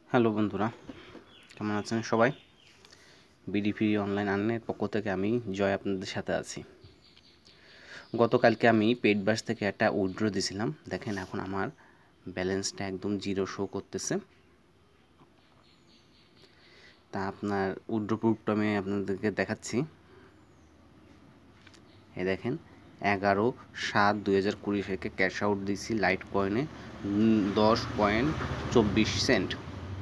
Hello বন্ধুরা, কেমন আছেন সবাই? বিডিপি অনলাইন আর্নের পক্ষ থেকে আমি জয় আপনাদের সাথে আছি। গতকালকে আমি পেইডভার্স থেকে একটা উইথড্র দিয়েছিলাম। দেখেন এখন আমার ব্যালেন্সটা একদম জিরো শো করতেছে। তা আপনার উইথড্র প্রুফটা আমি আপনাদেরকে দেখাচ্ছি। এই দেখেন 11/7/2020 তারিখে ক্যাশ আউট দিয়েছি লাইট কয়েনে 10.24 সেন্ট।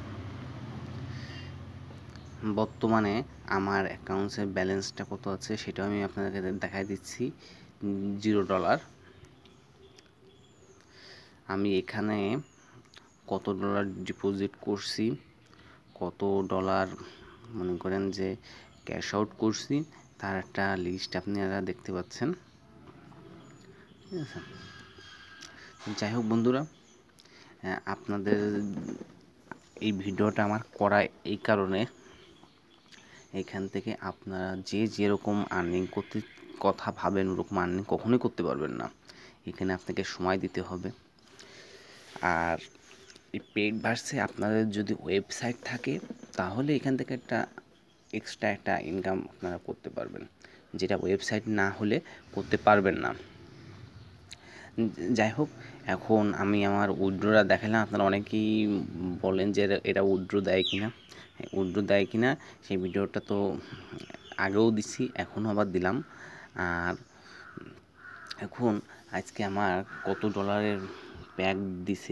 বর্তমানে আমার অ্যাকাউন্টসের ব্যালেন্সটা কত আছে সেটাও আমি আপনাদেরকে দেখাই দিচ্ছি। $0। আমি এখানে কত ডলার ডিপোজিট করছি, কত ডলার মনে করেন যে ক্যাশ আউট করছি, তার একটা লিস্ট আপনারা দেখতে পাচ্ছেন। ঠিক আছে, যাই হোক বন্ধুরা, আপনাদের এই ভিডিওটা আমার করা এই কারণে, এখান থেকে আপনারা যে যেরকম আর্নিং করতে কথা ভাবেন ওরকম আর্নিং কখনোই করতে পারবেন না। এখানে আপনাকে সময় দিতে হবে। আর এই পেইডভার্সে আপনাদের যদি ওয়েবসাইট থাকে তাহলে এখান থেকে একটা এক্সট্রা একটা ইনকাম আপনারা করতে পারবেন, যেটা ওয়েবসাইট না হলে করতে পারবেন না। যাই হোক, এখন আমি আমার উইথড্রটা দেখালাম। আপনারা অনেকেই বলেন যে এটা উইথড্র দেয় কিনা, উইথড্র দেয় কিনা সেই ভিডিওটা তো আগেও দিছি, এখনও আবার দিলাম। আর এখন আজকে আমার কত ডলারের প্যাক দিছে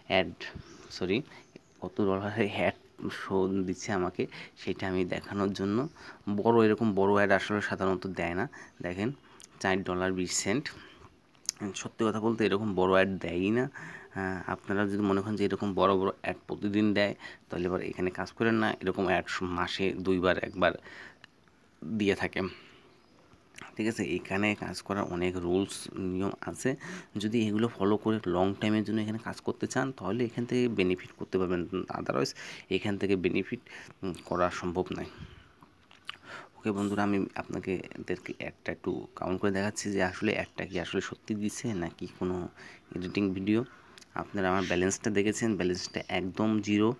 কত ডলারের অ্যাড শো দিচ্ছে আমাকে, সেটা আমি দেখানোর জন্য। এরকম বড় অ্যাড আসলে সাধারণত দেয় না। দেখেন $4.20। সত্যি কথা বলতে এরকম বড় অ্যাড দেয়ই না। আপনারা যদি মনে করেন যে এরকম বড় বড় অ্যাড প্রতিদিন দেয় তাহলে এবার এখানে কাজ করেন না। এরকম অ্যাড মাসে 2বার 1বার দিয়ে থাকে। ঠিক আছে, এখানে কাজ করার অনেক রুলস নিয়ম আছে। যদি এগুলো ফলো করে লং টাইমের জন্য এখানে কাজ করতে চান তাহলে এখান থেকে বেনিফিট করতে পারবেন, আদারওয়াইজ এখান থেকে বেনিফিট করা সম্ভব নয়। ওকে বন্ধুরা, আমি আপনাদেরকে একটা একটু কাউন্ট করে দেখাচ্ছি যে আসলে একটা কি আসলে সত্যি দিচ্ছে নাকি কোনো এডিটিং ভিডিও। আপনারা আমার ব্যালেন্সটা দেখেছেন, ব্যালেন্সটা একদম জিরো।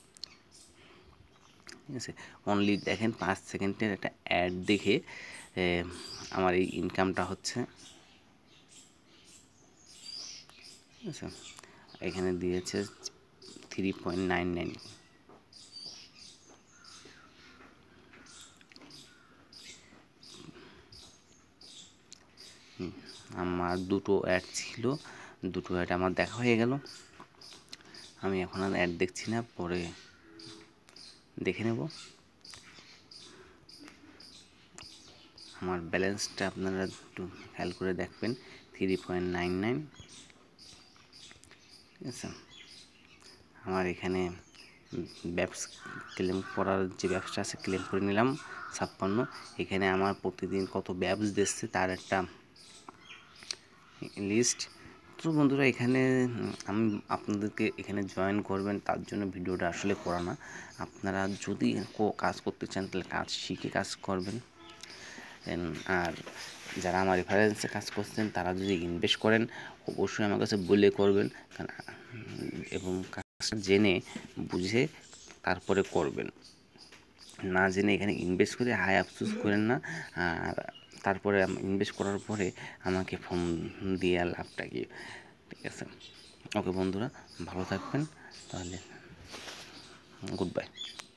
ঠিক আছে, অনলি দেখেন 5 সেকেন্ডের একটা অ্যাড দেখে আমার এই ইনকামটা হচ্ছে। ঠিক আছে, এখানে দিয়েছে 3.99। আমার দুটো অ্যাড ছিল, দুটো অ্যাড আমার দেখা হয়ে গেল। আমি এখন আর অ্যাড দেখছি না, পরে দেখে নেব। আমার ব্যালেন্সটা আপনারা একটু খেয়াল করে দেখবেন, 3.99। ঠিক আছে, আমার এখানে ক্লেম করার যে ব্যবসা আছে ক্লেম করে নিলাম 56। এখানে আমার প্রতিদিন কত ব্যবস দিচ্ছে তার একটা লিস্ট। তো বন্ধুরা, এখানে আমি আপনাদেরকে এখানে জয়েন করবেন তার জন্য ভিডিওটা আসলে করা না। আপনারা যদি কাজ করতে চান তাহলে কাজ শিখে কাজ করবেন। আর যারা আমার রেফারেন্সে কাজ করছেন তারা যদি ইনভেস্ট করেন অবশ্যই আমার কাছে বলে করবেন, এবং কাজটা জেনে বুঝে তারপরে করবেন। না জেনে এখানে ইনভেস্ট করে হায় আফসোস করেন না। আর তারপরে ইনভেস্ট করার পরে আমাকে ফোন দিয়ে লাভটা কি। ঠিক আছে, ওকে বন্ধুরা, ভালো থাকবেন তাহলে, গুড বাই।